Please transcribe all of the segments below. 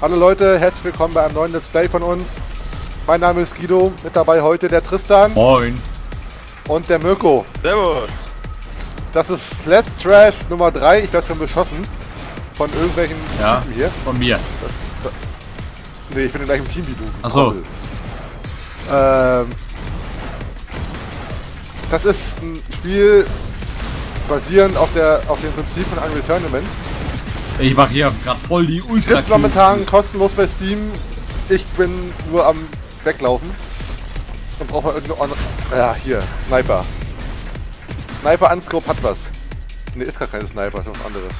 Hallo Leute, herzlich willkommen bei einem neuen Let's Play von uns. Mein Name ist Guido, mit dabei heute der Tristan. Moin. Und der Mirko. Servus. Das ist Let's Trash Nummer 3, ich werde schon beschossen. Von irgendwelchen Typen hier. Von mir. Nee, ich bin im gleichen Team wie du. Achso. Das ist ein Spiel basierend auf dem Prinzip von Unreal Tournament. Ich mache hier gerade voll die Ultra. Ist momentan kostenlos bei Steam. Ich bin nur am Weglaufen. Und brauche mal irgendeine ja, hier, Sniper. Sniper Unscope hat was. Ne, ist gar keine Sniper, ist was anderes.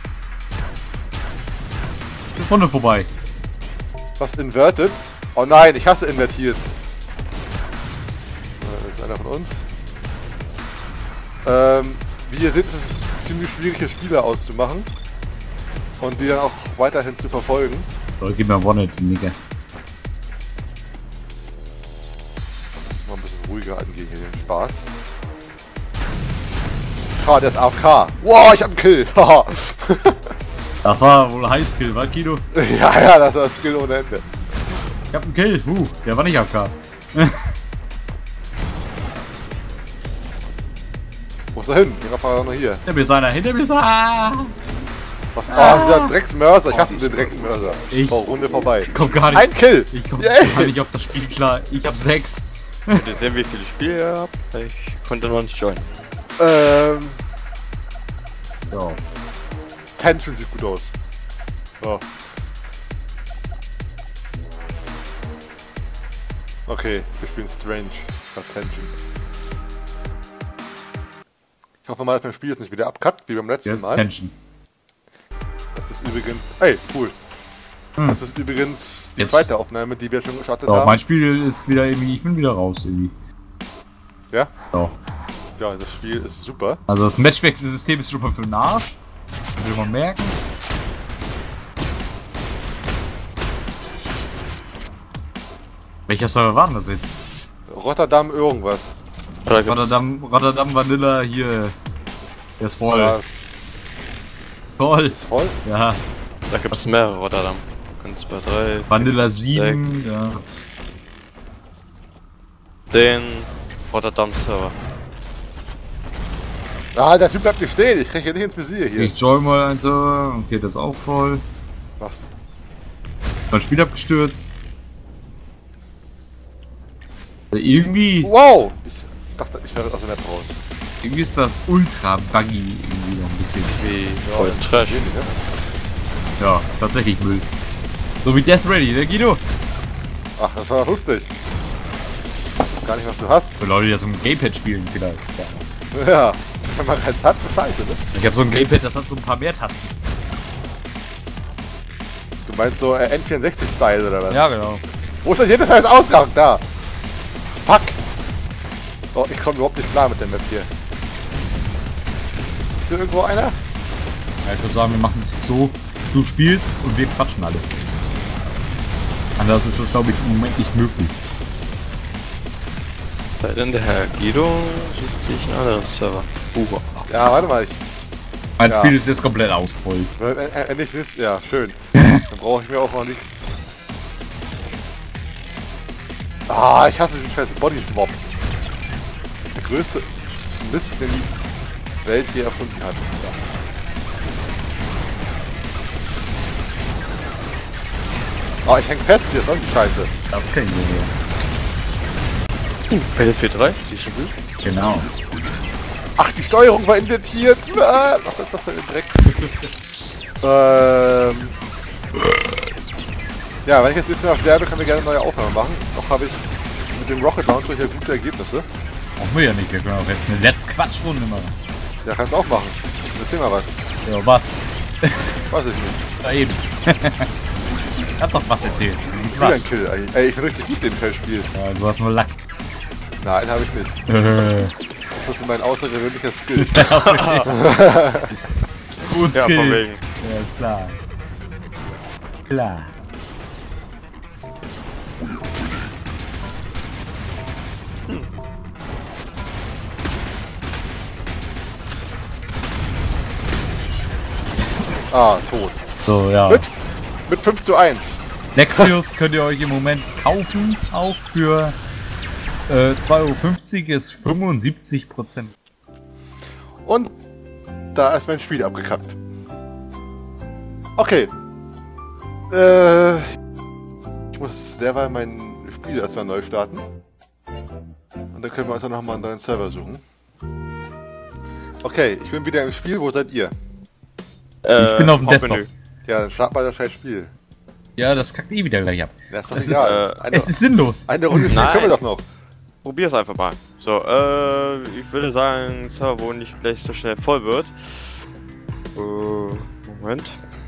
Die Runde vorbei. Was inverted? Oh nein, ich hasse invertiert. Das ist einer von uns. Wie ihr seht, ist es ziemlich schwierig, hier Spieler auszumachen. Und die dann auch weiterhin zu verfolgen. So, gib mir One, die Nicke. Mal ein bisschen ruhiger angehen hier, den Spaß. Ah, der ist AFK. Wow, ich hab einen Kill. Das war wohl Highskill, wa, Guido? Ja, das war Skill ohne Ende. Ich hab einen Kill. Der war nicht AFK. Wo ist er hin? Den war noch hier. Hinter mir ist einer, hinter mir ist einer. Was? Oh, dieser Drecksmörser. Ich hasse den Drecksmörser. Oh, Runde vorbei. Komm gar nicht. Ein Kill! Ich komm Yeah. gar nicht auf das Spiel klar. Ich hab 6. Könnt ihr sehen, wie viele Spiele ihr habt? Ich konnte noch nicht joinen. So. Tension sieht gut aus. So. Okay, wir spielen Strange. Statt Tension. Ich hoffe mal, dass mein Spiel jetzt nicht wieder abkackt, wie beim letzten Jetzt Mal. Tension. Das ist übrigens... Ey, cool. Das ist übrigens die Jetzt. zweite Aufnahme, die wir schon gestartet So, haben. mein Spiel ist wieder irgendwie, ich bin wieder raus irgendwie. Ja? So. Ja, das Spiel ist super. Also das Matchwechsel-System ist schon mal für den Arsch. Will man merken. Welcher Server war denn das jetzt? Rotterdam irgendwas. Rotterdam Vanilla hier. Der ist voll. Ja, Toll. ist voll. Ja. Da gibt es mehrere Rotterdam. 1, 2, 3. Vanilla 7. Ja. Den Rotterdam Server. Ah, der Typ bleibt nicht stehen. Ich kriege hier nicht ins Visier hier. Ich join mal ein Server. Okay, das ist auch voll. Was? Mein Spiel abgestürzt. Irgendwie. Wow! Ich dachte, ich höre das aus der Map raus. Irgendwie ist das ultra buggy irgendwie noch ein bisschen. Wie voll Trash. Wenig, ne? Ja, tatsächlich Müll. So wie Death Ready, ne Guido? Ach, das war lustig. Ich weiß gar nicht, was du hast. Für Leute, die das im Gamepad spielen vielleicht. Ja. Ja, wenn man keins hat, ist scheiße, ne? Ich habe so ein Gamepad, das hat so ein paar mehr Tasten. Du meinst so N64-Style oder was? Ja, genau. Wo ist denn hier der scheiß Ausgang? Da! Fuck! Oh, ich komme überhaupt nicht klar mit der Map hier. Ist hier irgendwo einer? Ja, ich würde sagen, wir machen es so, du spielst und wir quatschen alle. Anders ist das, glaube ich, im Moment nicht möglich. Sei denn der Herr Guido sucht sich einen anderen Server. Ja, warte mal. Mein Ja. Spiel ist jetzt komplett aus, voll. Endlich wisst, ja, schön. Dann brauche ich mir auch noch nichts. Ah, ich hasse diesen scheiß Body Swap. Der größte Mist, den die Welt hier erfunden hat. Oh, ich häng fest hier, ist auch die Scheiße. Das kennen wir Battlefield 3, die ist schon gut. Genau. Ach, die Steuerung war invertiert. Was ist das für ein Dreck? Ja, wenn ich jetzt nächstes Mal sterbe, können wir gerne eine neue Aufnahme machen. Noch habe ich mit dem Rocket Launcher hier gute Ergebnisse. Brauchen wir ja nicht, wir können auch jetzt eine Let's Quatschrunde machen. Ja, kannst du auch machen. Erzähl mal was. Ja, was? Weiß ich nicht. Da eben. Ich hab doch was erzählt. Nicht Wieder was. ein Kill. Ey, ich bin richtig gut in dem Feldspiel. Ja, du hast nur Lack. Nein, habe ich nicht. Das ist mein außergewöhnlicher Skill. Gut, Ja, Skill. von wegen. Ja, ist klar. Klar. Ah, tot. So, ja. Gut. Mit 5:1. Nexius könnt ihr euch im Moment kaufen, auch für 2,50 € ist 75%. Und da ist mein Spiel abgekackt. Okay. Ich muss derweil mein Spiel erstmal neu starten. Und dann können wir uns dann nochmal einen neuen Server suchen. Okay, ich bin wieder im Spiel. Wo seid ihr? Ich bin auf dem Desktop. Ja, dann start mal das scheiß Spiel. Ja, das kackt eh wieder gleich ab. Ja, ist doch Es egal. es ist sinnlos. Eine Runde spielen können wir doch noch. Probier's einfach mal. So, ich würde sagen, Server, wo nicht gleich so schnell voll wird. Moment.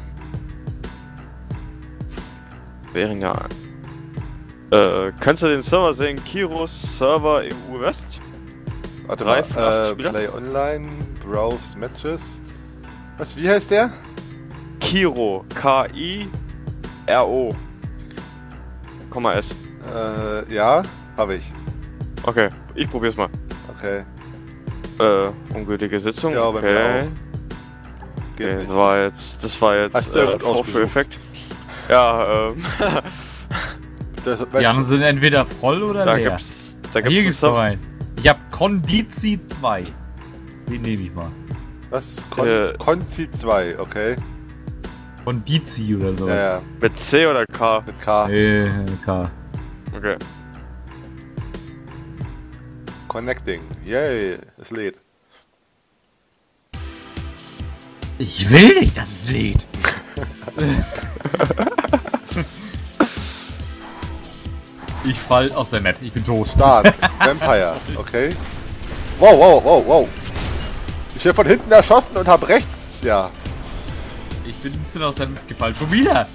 Wären ja. Kannst du den Server sehen? Kiros Server im US? Warte 3 von 8 mal, Spieler? Play Online, Browse Matches. Was, wie heißt der? Kiro. K-I-R-O. S. Ja, habe ich. Okay, ich probier's mal. Okay. Ungültige Sitzung. Ja, bei mir okay. Geht Okay, nicht. das war jetzt Hast du ja gut ausgesucht. Vorführeffekt. Ja, Das, Die anderen sind entweder voll oder da leer. gibt's Hier einen gibt's noch Server- einen. Ich hab Kondizi 2. Den nehme ich mal. was? Äh. Konzi 2, okay. Kondizi oder Ja, sowas. ja, mit C oder K? mit K. K. Okay. Connecting. Yay, es lädt. Ich will nicht, dass es lädt. Ich fall aus der Map. Ich bin tot. Start. Vampire, okay. Wow, wow, wow, wow. Ich werde von hinten erschossen und hab rechts, ja. Ich bin instant aus der Map gefallen. Schon wieder.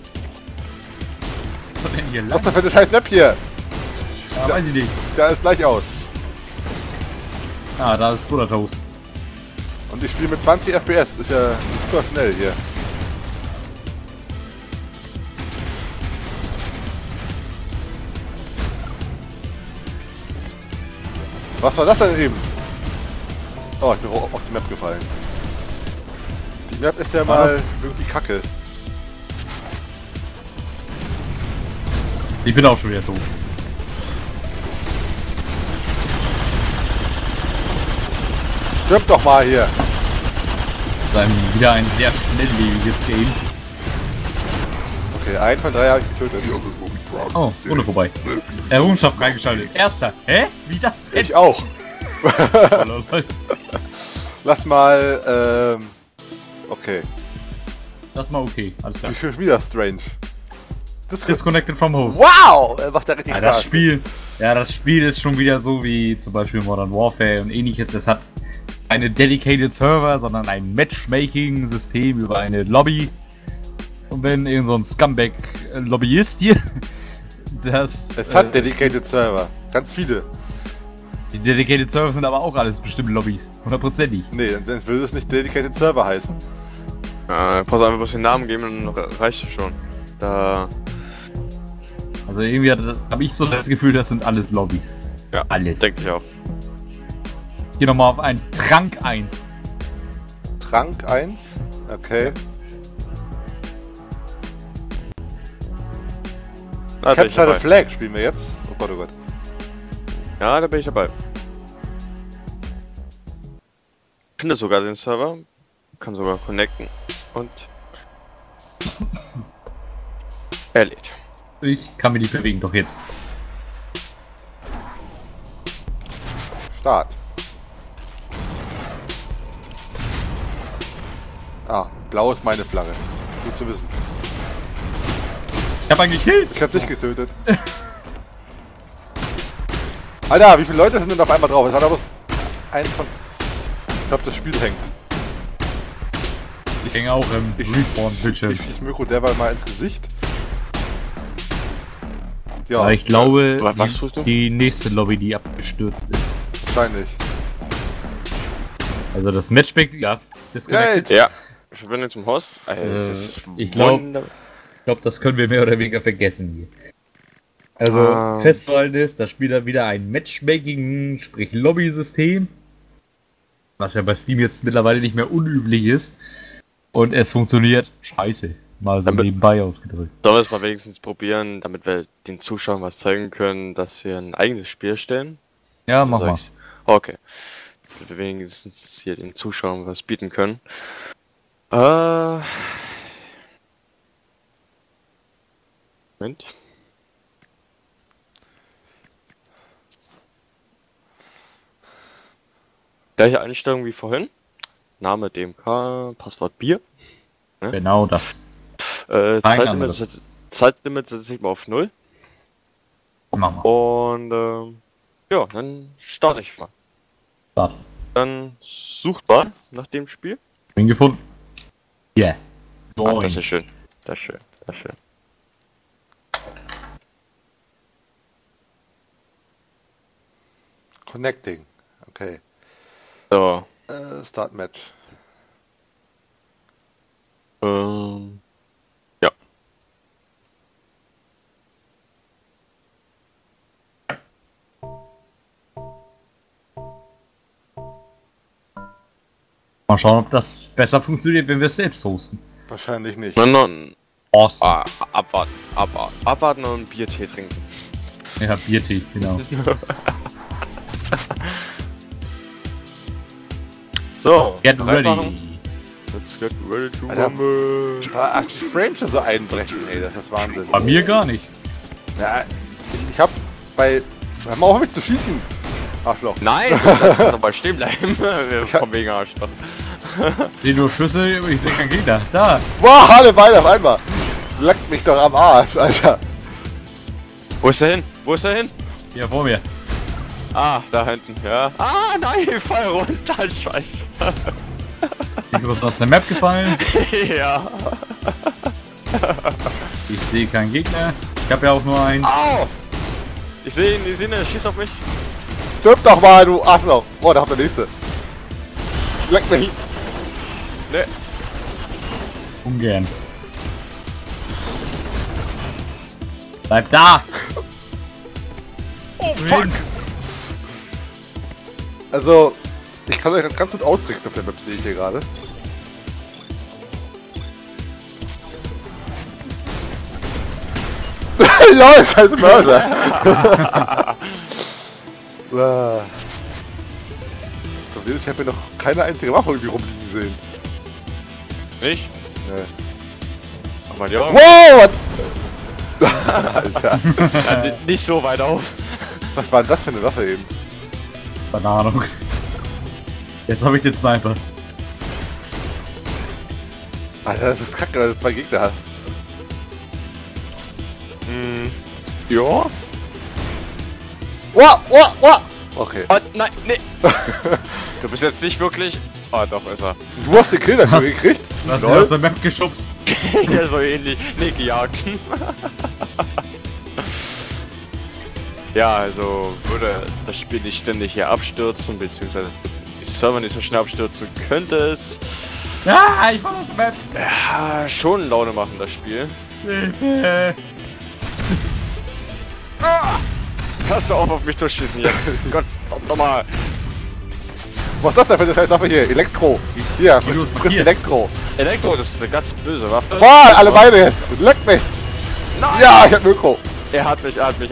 Was denn hier Was lang? ist das für eine scheiß Map hier? Ja, weiß ich nicht. Der ist gleich aus. Ah, da ist Buttertoast. Und ich spiele mit 20 FPS. Ist ja super schnell hier. Was war das denn eben? Oh, ich bin auf die Map gefallen. Die Map ist ja mal Was? irgendwie kacke. Ich bin auch schon wieder tot. Stirb doch mal hier. Dann wieder ein sehr schnelllebiges Game. Okay, einen von 3 habe ich getötet. Oh, Runde vorbei. Errungenschaft freigeschaltet. Erster. Hä? Wie das denn? Ich auch. Lol. Lass mal, okay. Das ist mal okay. Alles klar. Ich bin wieder strange. Disconnected from host. Wow! Macht ja richtig Ja, Spaß. das Spiel ist schon wieder so wie zum Beispiel Modern Warfare und ähnliches. Es hat eine dedicated Server, sondern ein Matchmaking-System über eine Lobby. Und wenn irgend so ein Scumbag-Lobbyist hier das... Es hat dedicated Server. Ganz viele. die dedicated Server sind aber auch alles bestimmte Lobbys. 100%ig. Nee, sonst würde es nicht dedicated Server heißen. Pass einfach bloß den Namen geben und dann reicht es schon. Da. Also irgendwie habe ich so das Gefühl, das sind alles Lobbys. Ja, Alles. denke ich auch. Hier nochmal auf einen Trank 1. Trank 1. Okay. Da bin ich Capture the dabei. Flag spielen wir jetzt. Oh Gott, oh Gott. Ja, da bin ich dabei. Ich finde sogar den Server. Kann sogar connecten. Und. Er lädt. Ich kann mir die bewegen, doch jetzt. Start. Ah, blau ist meine Flagge. Gut zu wissen. Ich hab einen gekillt! Ich hab dich getötet. Alter, wie viele Leute sind denn auf einmal drauf? Es hat aber bloß eins von... Ich glaube, das Spiel hängt. Ich hänge auch im Respawn-Bildschirm. Ich schieß Mirko derweil mal ins Gesicht. Ja, Aber ich glaube, Was tust du? die nächste Lobby, die abgestürzt ist. wahrscheinlich. Also das Matchback, ja, disconnected. Yay! Ja. Verbindung zum Host. Alter, das ist ich glaub- wunder- Ich glaube, das können wir mehr oder weniger vergessen hier. Also festzuhalten ist, das Spiel hat wieder ein Matchmaking, sprich Lobby-System. Was ja bei Steam jetzt mittlerweile nicht mehr unüblich ist. Und es funktioniert scheiße. Mal so Damit- nebenbei ausgedrückt. Sollen wir es mal wenigstens probieren, damit wir den Zuschauern was zeigen können, dass wir ein eigenes Spiel stellen? Ja, So mach sag mal. ich. Okay. Damit wir wenigstens hier den Zuschauern was bieten können. Moment. Gleiche Einstellung wie vorhin. Name DMK, Passwort Bier. Genau das. Zeitlimit setze ich mal auf 0. Mach mal. Und ja, dann starte ich mal. Start. Dann sucht mal nach dem Spiel. Bin gefunden. Yeah. Ah, das ist schön. Das ist schön. Das ist schön. Connecting. Okay. So. Start Match. Ja. Mal schauen, ob das besser funktioniert, wenn wir es selbst hosten. Wahrscheinlich nicht. Nein. Awesome. Abwarten und Biertee trinken. Ja, Biertee, genau. So. Get ready. reinmachen. Let's get ready to Alter. rumble. Ach, die Frames schon so einbrechen, ey, das ist Wahnsinn. Bei mir gar nicht. Ja, ich hab bei... Hör mal auf mich zu schießen! Arschloch. Nein, lass uns doch mal stehen bleiben. Wir hab- kommen wegen Arschloch. Ich sehe nur Schüsse, ich sehe keinen Gegner. Da. Boah, alle beide auf einmal! Leckt mich doch am Arsch, Alter. Wo ist er hin? Wo ist er hin? Hier vor mir. Ah, da hinten, ja. Ah, nein, ich fall runter, scheiße. Ich ist aus der Map gefallen. Ja. Ich sehe keinen Gegner. Ich habe ja auch nur einen. Au! Ich sehe ihn, er schießt auf mich. Stirb doch mal, du Arschloch! Oh, da habt der nächste. Leck mich! Ne, Ungern. Bleib da! oh fuck! Also, ich kann euch ganz gut austricksen auf der Map, sehe ich hier gerade. LOL, scheiß Mörser! Ah. So, ich habe hier noch keine einzige Waffe irgendwie rumliegen sehen. Nicht? Nee. Aber ja, Wow! Alter, nicht so weit auf. was war denn das für eine Waffe eben? Keine Ahnung. Jetzt habe ich den Sniper. Alter, das ist kacke, weil du zwei Gegner hast. Ja. Wow, wow, wow! Okay. Oh, nein, nee. Du bist jetzt nicht wirklich... Oh, doch, ist er. Du hast den Kill dafür Was? gekriegt? Du hast ihn Lol. aus der Map geschubst. Ja, so ähnlich. Nee, gejagt. Ja, also würde das Spiel nicht ständig hier abstürzen, beziehungsweise die Server nicht so schnell abstürzen, könnte es Ah, ich war aus der Map. ja, schon Laune machen, das Spiel. Hilfe. Hörst du auf mich zu schießen jetzt? Gott, nochmal. Was ist das denn für eine scheiß Waffe hier? Elektro. Hier, Wie los, frisst hier. Elektro. Elektro, das ist eine ganz böse Waffe. Boah, alle beide jetzt. Leck mich. Nein! Ja, ich hab Mikro. Er hat mich. Nein.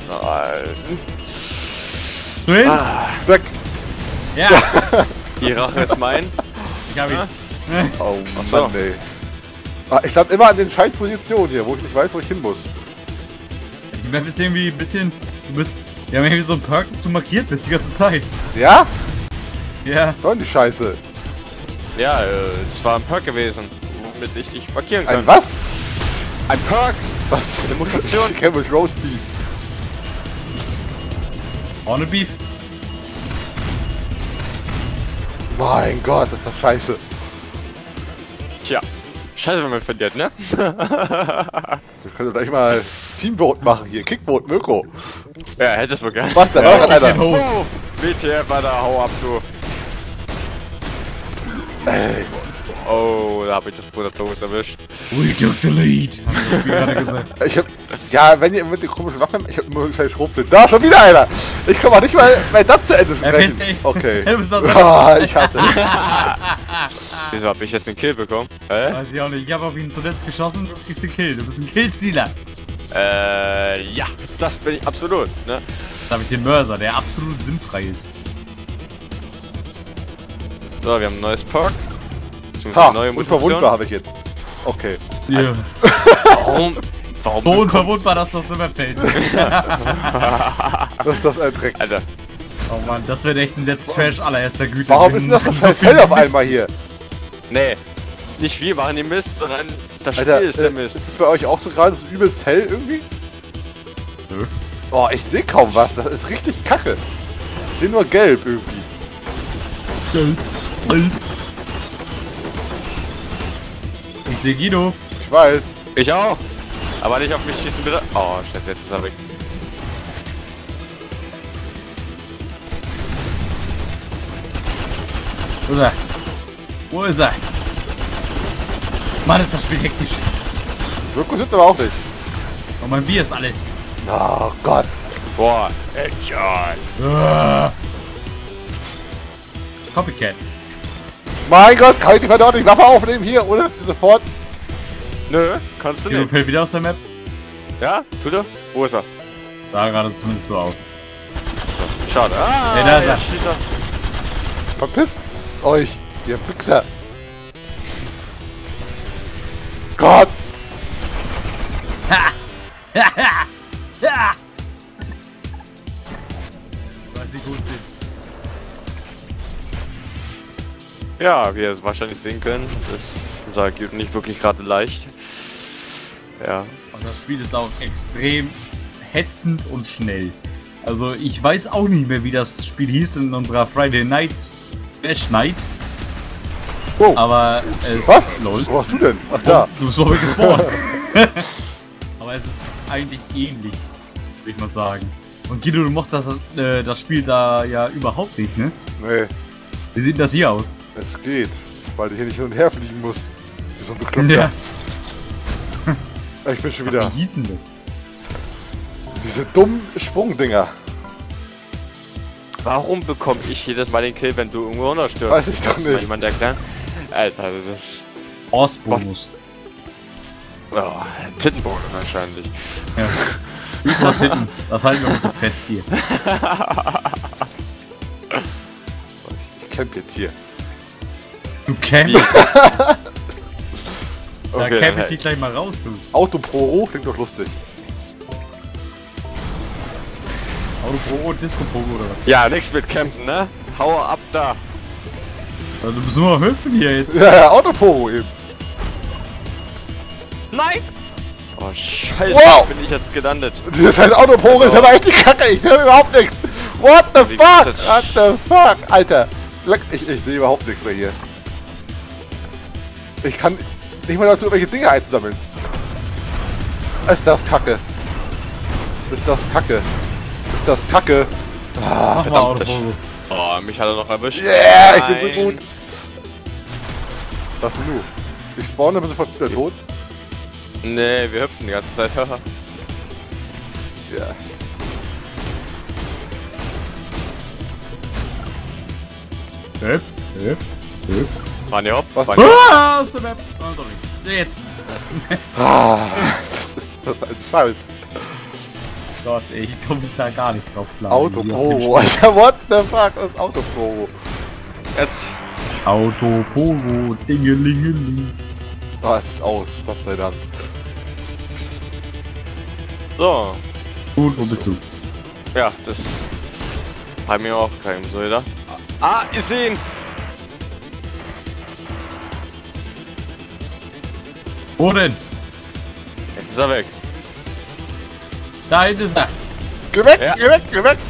Du hin? Weg. Ja. Die Rache ist mein. Ich hab ihn. Oh Ach so. Mann, ey. Ah, ich stand immer an den scheiß Positionen hier, wo ich nicht weiß, wo ich hin muss. Die Map ist irgendwie ein bisschen. Du bist. Wir haben irgendwie so einen Perk, dass du markiert bist die ganze Zeit. Ja? Ja. Sollen die Scheiße? Ja, das war ein Perk gewesen, womit ich dich markieren kann. Ein was? Ein Perk! Was? Eine Mutation. Ich kenne mich Roast Beef. Ohne Beef. Mein Gott, das ist doch scheiße. Tja. Scheiße, wenn man verliert, ne? Wir können gleich mal Teamvote machen hier. Kickvote, Mirko. Ja, hättest du gern. Was, da war gerade einer. Host. Oh, WTF, Alter, hau ab, du. Ey, Oh, da hab ich das Bruder Thomas erwischt. We took the lead. Hab ich das Spiel gerade gesagt. ich hab Ja, wenn ihr mit den komischen Waffen... Ich hab immer so einen Schrotflinte. Da, schon wieder einer! Ich kann auch nicht mal meinen Satz zu Ende sprechen. Okay. Du bist das Ich hasse es. Wieso hab ich jetzt einen Kill bekommen? Hä? Weiß ich auch nicht. Ich habe auf ihn zuletzt geschossen, du kriegst den Kill. Du bist ein Killstealer. Ja, das bin ich absolut, ne? Da habe ich den Mörser, der absolut sinnfrei ist. So, wir haben ein neues Perk. Ha, Neue unverwundbar Mutation. habe ich jetzt. Okay. Ja. Warum? Warum So bekommt- unverwundbar, dass du aus dem Map fällst. Was ist das ein Dreck? Alter, Oh Mann, das wird echt ein Let's Trash allererster Güte. Warum Wir ist denn das so machen scheiß viel hell auf Mist. einmal hier? nee. Nicht wir machen den Mist, sondern das Alter, Spiel ist der ist Mist. das bei euch auch so gerade so übelst hell irgendwie? Nö. Oh, ich sehe kaum was. Das ist richtig kacke. Ich sehe nur gelb irgendwie. Ich sehe Guido. Ich weiß. Ich auch. Aber nicht auf mich schießen, bitte. Oh, scheiße, jetzt ist er weg. Wo ist er? Wo ist er? Mann, ist das Spiel hektisch. Wirkung sind aber auch nicht. Und mein Bier ist alle. Oh Gott. Boah, Headshot. Ah. Copycat. Mein Gott, kann ich die verdammt die Waffe aufnehmen hier, oder? Dass die sofort... Nö, kannst du Guido nicht. fällt wieder aus der Map. Ja, tut er? Wo ist er? Sah gerade zumindest so aus. Schade. Ah, Ja, da ist er. jetzt schießt er. Verpisst euch, ihr Wichser. Gott. Ja! Ich weiß nicht, wo ich bin. Ja, wie ihr es wahrscheinlich sehen können, ist unser Gear nicht wirklich gerade leicht. Ja. Und das Spiel ist auch extrem hetzend und schnell. Also ich weiß auch nicht mehr, wie das Spiel hieß in unserer Friday Night Bash Night. Wow. Aber es... Was? Lol. Wo warst du denn? Ach da. Du bist doch gespawnt. Aber es ist eigentlich ähnlich, würde ich mal sagen. Und Guido, du mochtest das Spiel da ja überhaupt nicht, ne? Nee, Wie sieht das hier aus? es geht. Weil du hier nicht hin und her fliegen musst. Wie so ein Bekloppter. Ich bin schon wieder. Wie hieß denn das? Diese dummen Sprungdinger. Warum bekomme ich jedes Mal den Kill, wenn du irgendwo runterstürzt? Weiß ich doch Kann mir nicht. jemand erklären? Alter, das ist... Horse-Bonus. Oh, Tittenbogen wahrscheinlich. Ja. Über Titten. Das halten wir uns so fest hier. Ich camp jetzt hier. Du Camp. Da Okay, camp ich dann- dich gleich mal raus, du. Autopro klingt doch lustig. Auto Pro, Disco Pro oder was? Ja, nix mit Campen, ne? Hau ab da. Also, du musst nur hüpfen hier jetzt. Ja, Autopro eben. Nein! Oh, scheiße, Wow! bin ich jetzt gelandet. Das heißt Autopro ist aber echt die Kacke. Ich sehe überhaupt nichts. What the Wie fuck? geht das? What the fuck? Alter. Ich sehe überhaupt nichts mehr hier. Ich kann nicht mal dazu, irgendwelche Dinge einzusammeln. Ist das Kacke? Ist das Kacke? Ist das Kacke? Mach mal verdammt, Auto das- Pro. Oh, mich hat er noch erwischt. Yeah, ich bin so Nein. gut. Was denn du? Ich spawne, dann bist du fast wieder tot. Nee, wir hüpfen die ganze Zeit. Haha. Ja. Hüpf, hüpf, hüpf. Fahren die hopp? Was? Fahren die hopp? Ah, aus der Map. Oh, doch nicht. Jetzt. Ah, das ist ein Scheiß. Gott, ey, ich komme da gar nicht drauf klar. Autopro, Alter, what the fuck ist Autopro? Jetzt. Auto Pogo, Dingelingeling. Ah, es ist aus, Gott sei Dank. So. Gut, wo bist du? Ja, das haben wir auch keinem so gedacht. Ah, ich seh ihn! Wo denn? Jetzt ist er weg. Da hinten ist er. Geh weg, Ja. geh weg, geh weg!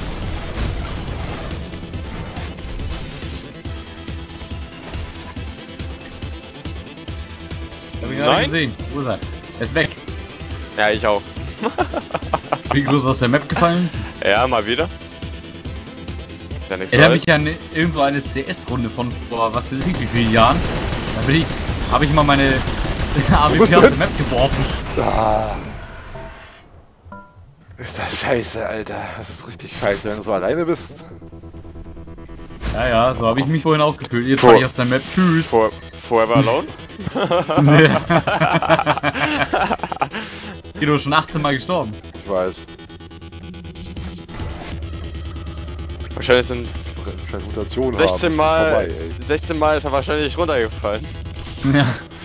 Hab ich gerade Nein. gesehen. Wo ist er? Er ist weg. Ja, ich auch. Wie groß aus der Map gefallen? Ja, mal wieder. Ja, nichts Erinnert Neues. mich an irgend so eine CS-Runde von vor was weiß ich wie vielen Jahren. Da habe ich mal meine bist AWP du aus der denn? Map geworfen. Ah, Ist das scheiße, Alter. Das ist richtig scheiße, wenn du so alleine bist. Ja, ja, so habe ich mich vorhin auch gefühlt. Jetzt war ich aus der Map. Tschüss. Forever Alone? Guido ist schon 18 Mal gestorben. Ich weiß. Wahrscheinlich sind Scheint Mutation 16 haben. Mal, Vorbei, ey. 16 Mal ist er wahrscheinlich runtergefallen. Ja.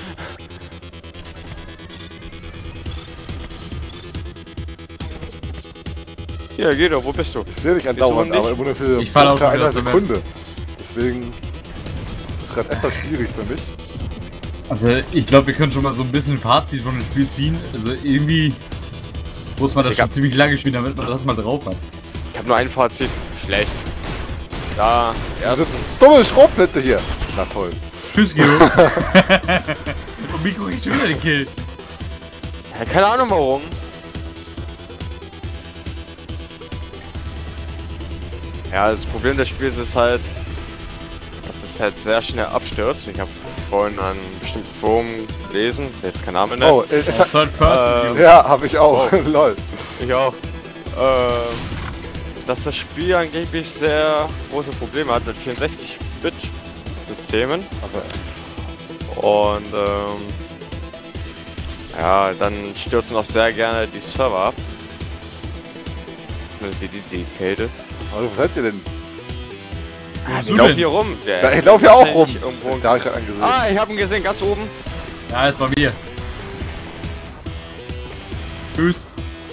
Ja, Guido, wo bist du? Ich sehe dich suchen andauernd, dich. aber immer nur für Ich fall auch schon unter wieder einer aus der Map. Sekunde. Deswegen ist es gerade etwas schwierig für mich. Also, ich glaube, wir können schon mal so ein bisschen Fazit von dem Spiel ziehen. Also, irgendwie muss man das schon ziemlich lange spielen, damit man das mal drauf hat. Ich habe nur ein Fazit. Schlecht. Da, Diese erstens. dumme Schrotflinte hier. Na toll. Tschüss, Guido. Und Mikro kriegt schon wieder den Kill. Ja, keine Ahnung warum. Ja, das Problem des Spiels ist halt, dass es halt sehr schnell abstürzt. Ich habe vorhin an einem bestimmten Forum gelesen, jetzt kein Name nennen. Oh, Third Person. ja, habe ich auch. Lol. Ich auch. Dass das Spiel angeblich sehr große Probleme hat mit 64-Bit-Systemen. Und ja, dann stürzen auch sehr gerne die Server ab. Zumindest die dedicated. Also, wo seid ihr denn? Ich laufe hier rum. Ja, ich laufe ja auch rum. Irgendwo. Da habe ich gerade angesehen. Ah, ich habe ihn gesehen, ganz oben. Ja, ist bei mir. Tschüss.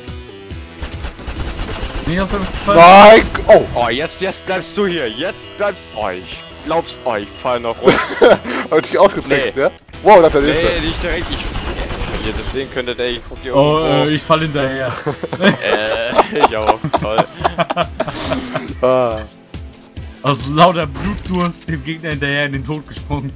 Nicht aus dem Fall. Nein! Oh! Oh, jetzt bleibst du hier. Jetzt bleibst. Oh, ich glaub's. Oh, ich fall noch runter. Hab ich ausgetrickst, Nee. ja? Wow, das ist der nächste. Nee, nicht direkt. Wenn ihr das sehen könntet, ey, ich guck hier Oh, irgendwo. ich fall hinterher. Ich auch. Toll. Ah. Aus lauter Blutdurst dem Gegner hinterher in den Tod gesprungen.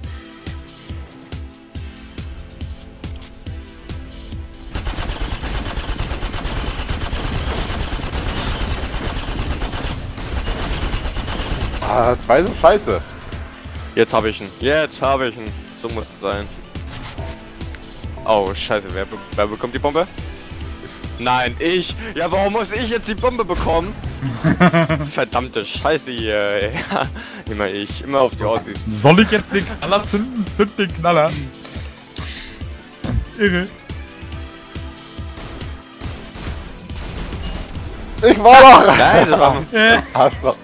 Ah, zwei sind scheiße. Jetzt habe ich ihn. Jetzt habe ich ihn. So muss es sein. Oh, scheiße. Wer bekommt die Bombe? Nein, ich. Ja, warum muss ich jetzt die Bombe bekommen? Verdammte Scheiße hier. Ja, immer ich. Immer auf die Aussicht. Soll ich jetzt den Knaller zünden? Zünd den Knaller. Irre. Ich war doch! Nein, das war Arschloch.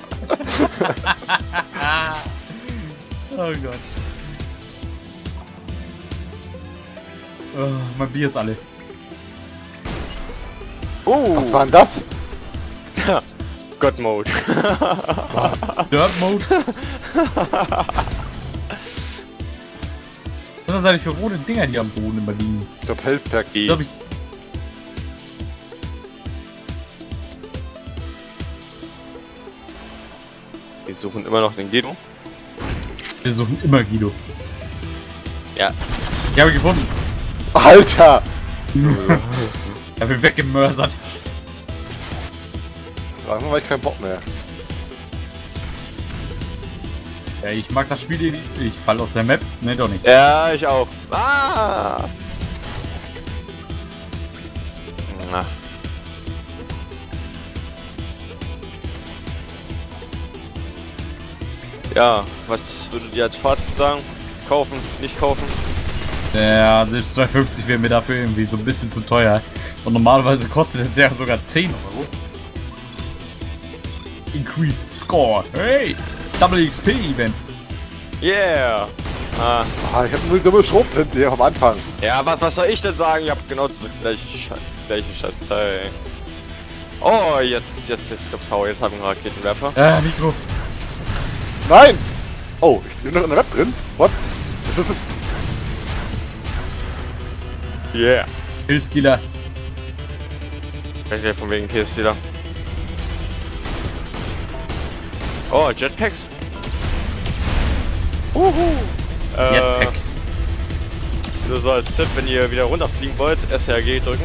Oh Gott. Oh, mein Bier ist alle. Was war denn das? God Mode. Dirt Mode. Was ist das eigentlich für rote Dinger, die am Boden immer liegen? Ich glaube Health Packs. Die- Glaub ich. Wir suchen immer noch den Guido. Wir suchen immer Guido. Ja. Ich habe ihn gefunden. Alter! Ich habe ihn weggemörsert. Irgendwann war ich keinen Bock mehr. Ja, ich mag das Spiel irgendwie. Ich fall aus der Map. Ne, doch nicht. Ja, ich auch. Ah! Na. Ja, was würdet ihr als Fazit sagen? Kaufen, nicht kaufen? Ja, selbst 2,50 wäre mir dafür irgendwie so ein bisschen zu teuer. Und normalerweise kostet es ja sogar 10 Euro. Increased Score. Hey! Double XP Event. Yeah! Ah. Ah, ich hab nur die dumme Schrotflinte hier am Anfang. Ja, was soll ich denn sagen? Ihr habt genau das gleiche Scheißteil. Oh, jetzt gab's Hau, jetzt haben wir einen Raketenwerfer. Mikro. Nein! Oh, ich bin noch in der Map drin. What? Das ist Yeah! Killstealer. Welcher von wegen Killstealer? Oh, Jetpacks? Jetpack. Nur so als Tipp, wenn ihr wieder runterfliegen wollt, SRG drücken.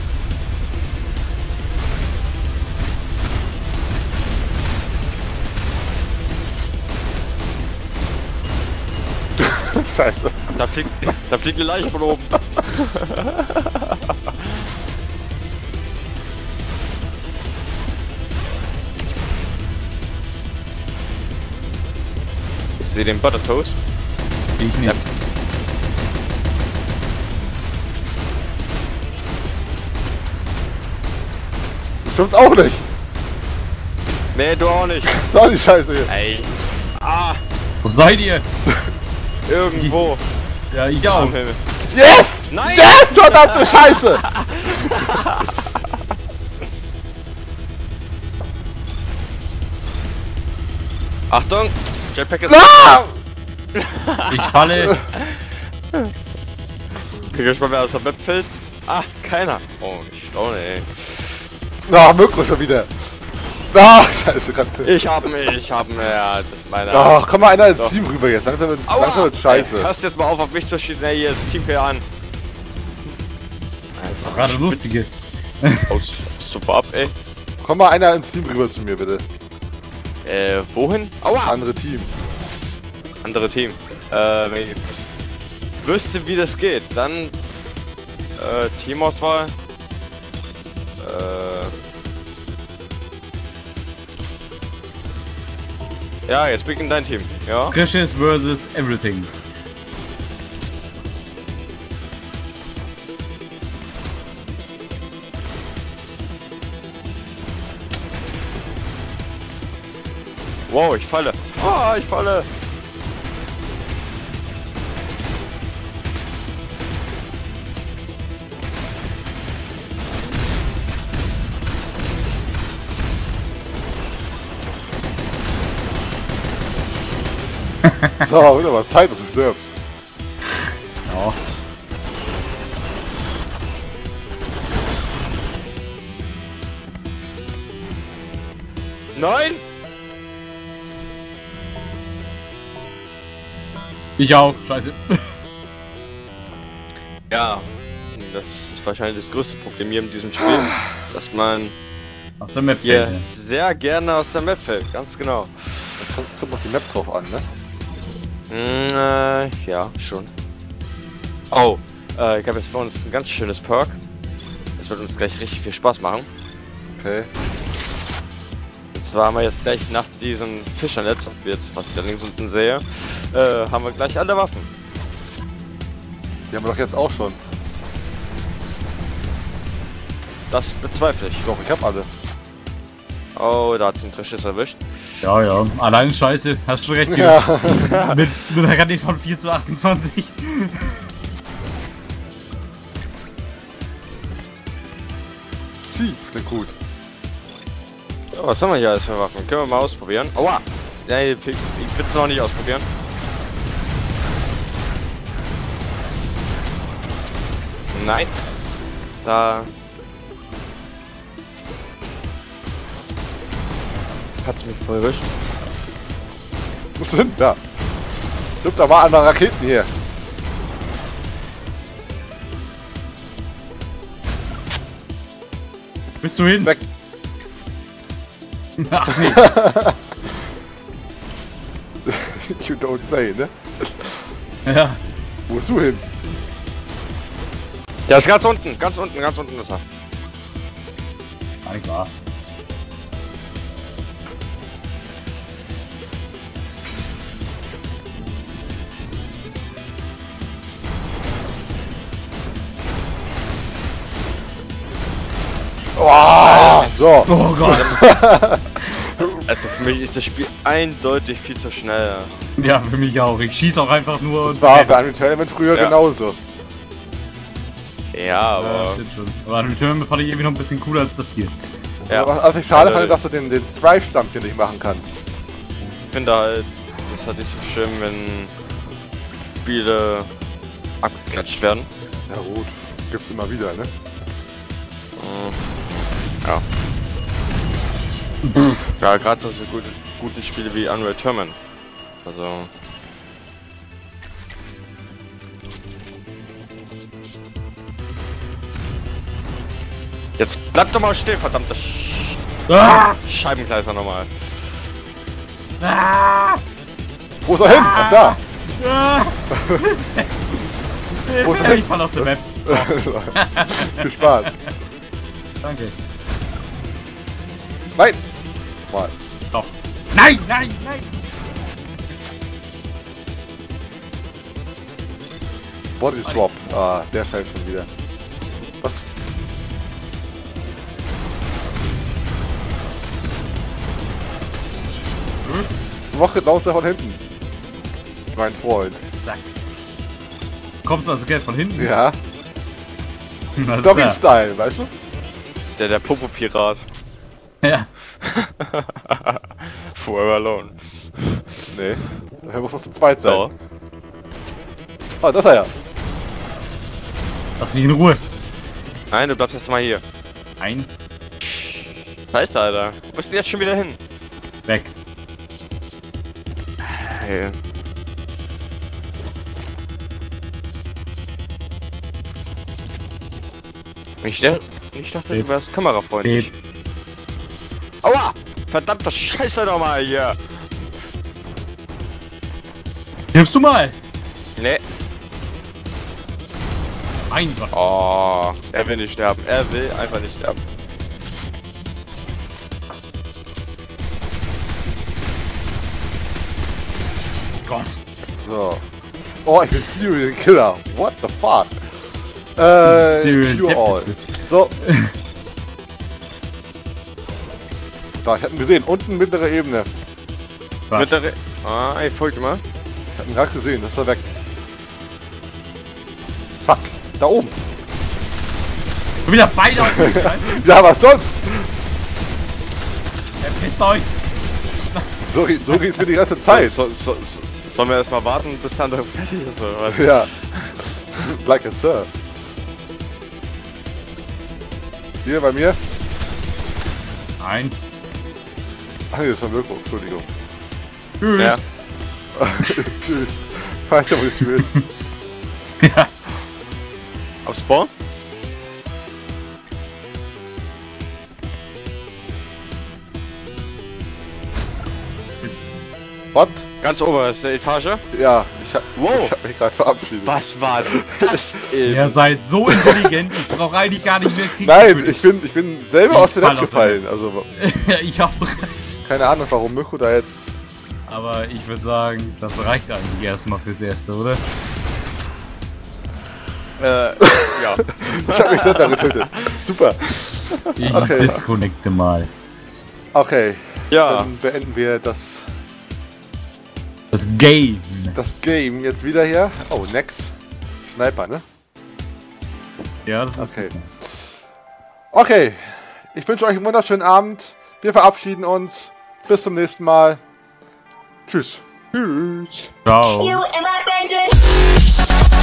Scheiße. Da fliegt eine Leiche von oben. sehe den Butter Toast. Ich nicht. Ja. Das stimmt's auch nicht. Nee, du auch nicht. So die Scheiße hier. Ey. Ah, Wo seid ihr? irgendwo. Ja, ich auch. Am Himmel. Yes! Nein! Yes, verdammte Scheiße! Achtung! Jetpack ist... Ah! Ich falle. Krieg ich mal, wer aus der Map fällt? Ah, keiner. Oh, ich staune, ey. Na, Mirko schon wieder. Ah, Scheiße, grad. Ich hab ja, das ist meine... Ach, komm mal einer ins Doch. Team rüber jetzt. Langsam wird Aua! scheiße. Ey, hörst jetzt mal auf mich zu schießen, ey, hier ist Team an. Das ist doch gerade lustige. Oh, super ab, ey. Komm mal einer ins Team rüber zu mir, bitte. Wohin? Das Aua! andere Team. Andere Team. Wenn ich wüsste, wie das geht, dann Teamauswahl. Ja, jetzt beginnt dein Team. Ja. Crashes versus everything. Wow, ich falle. Ah, ich falle. So, wieder mal Zeit, dass du stirbst. Ja. Nein! Ich auch. Scheiße. Ja, das ist wahrscheinlich das größte Problem hier in diesem Spiel, dass man Aus der Map hier fällt, sehr gerne aus der Map fällt, ganz genau. Es kommt auf die Map drauf an, ne? Ja, schon. Oh, ich habe jetzt für uns ein ganz schönes Perk. Das wird uns gleich richtig viel Spaß machen. Okay. Und zwar haben wir jetzt gleich nach diesem Fischernetz, jetzt was ich da links unten sehe, haben wir gleich alle Waffen. Die haben wir doch jetzt auch schon. Das bezweifle ich. Doch, ich hab alle. Oh, da hat es einen Trischis erwischt. Ja, ja. Allein Scheiße. Hast schon recht. Ja. Mit einer Ratte von 4 zu 28. Sie, klingt gut. So, was haben wir hier alles für Waffen? Können wir mal ausprobieren? Aua! Nee, ich will es noch nicht ausprobieren. Nein. Da... Hat's mich voll erwischt. Wo sind da? Stimmt, da war andere Raketen hier. Bist du hin? Weg. Ach nee. You don't say, ne? Ja. Wo bist du hin? Der ist ganz unten ist er. Gar nicht wahr. Oh, so. Oh Gott. Also für mich ist das Spiel eindeutig viel zu schnell. Ja, für mich auch. Ich schieß auch einfach nur. Das war bei einem Tournament früher Ja. genauso. Ja, Ja, aber... stimmt schon. Aber ein Return fand ich irgendwie noch ein bisschen cooler als das hier. Ja. Was ich schade Also- fand, dass du den Strife-Stamp hier nicht machen kannst. Ich finde halt, das ist halt nicht so schön, wenn Spiele abgeklatscht werden. Ja gut, gibt's immer wieder, ne? Ja. Ja, gerade so gute Spiele wie Unreal Tournament. Also... Jetzt bleib doch mal stehen, verdammte Scheibengleiser nochmal. Wo ist er hin? Ach, da! Wo ist er hin? Ich fall aus der Map. Viel Spaß. Danke. Nein! Mal. Doch. Nein, nein, nein! Body Swap. Ah, der fällt schon wieder. Was? Rocket lauter von hinten. Mein Freund. Zack. Kommst du also Geld von hinten? Ja. Alles klar. Doggy-Style, weißt du? Der Popo-Pirat. Ja. Forever alone. Nee. Daher muss man zu zweit sein. So. Ah, das ist er ja. Lass mich in Ruhe. Nein, du bleibst jetzt mal hier. Ein. Scheiße, Alter. Wo bist du jetzt schon wieder hin? Weg. Hey. Ich dachte, du wärst kamerafreundlich. Aua! Verdammte Scheiße nochmal hier! Hilfst du mal? Nee. Mein Gott. Oh, er will nicht sterben. Er will einfach nicht sterben. Gott. So. Oh, ich bin Serial Killer. What the fuck? Serial Cure all. Deficit. So. Da, ich hab ihn gesehen. Unten mittlere Ebene. Was? Ey, folgt mal. Ich hab ihn gerade gesehen. Das ist er weg. Fuck. Da oben. Schon wieder beide auf mich, weißt du? Ja, was sonst? Verpisst euch. So geht's mir die ganze Zeit. Sollen wir erstmal warten, bis der andere fertig ist, oder was? Ja. Like a Sir. Hier bei mir. Nein. Ach nee, das war Mirko. Entschuldigung. Tschüss. Ja. Tschüss. Ich weiß ja, wo die Tür ist. Ja. Auf Spawn? What? Ganz oberste Etage? Ja, Wow. ich hab mich gerade verabschiedet. Was war das eben? Ihr seid so intelligent, ich brauche eigentlich gar nicht mehr kriegen. Nein, ich bin selber Ich aus der fall Welt aus der gefallen. Also, Ich auch. keine Ahnung, warum Mirko da jetzt... Aber ich würde sagen, das reicht eigentlich erstmal fürs Erste, oder? Ja. Ich hab mich selber getötet. Super. Ich Okay. disconnecte mal. Okay, Ja. dann beenden wir das Game. Game jetzt wieder hier. Oh, next. Sniper, ne? Ja, das ist Okay. es. Okay, ich wünsche euch einen wunderschönen Abend. Wir verabschieden uns. Bis zum nächsten Mal. Tschüss. Tschüss. Ciao. You in my basement.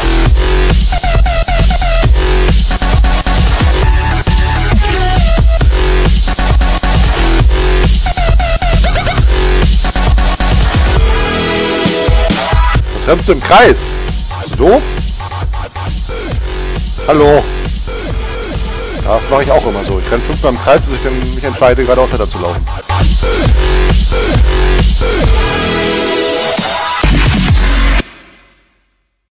Was rennst du im Kreis? Bist du doof? Hallo. Ja, das mache ich auch immer so. Ich renne 5-mal im Kreis, bis ich dann mich entscheide, geradeaus weiter zu laufen.